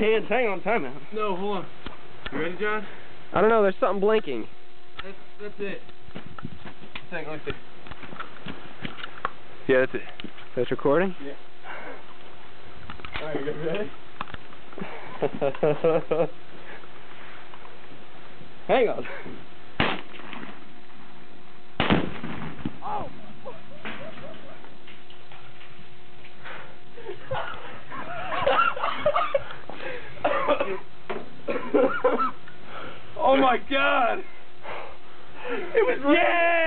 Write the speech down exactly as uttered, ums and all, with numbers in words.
hands. Hang on, time out. No, hold on. You ready, John? I don't know, there's something blinking. That's, that's it. Hang on, let me see. Yeah, that's it. That's recording? Yeah. Alright, you guys ready? Hang on. Oh! Oh my God! It was yeah!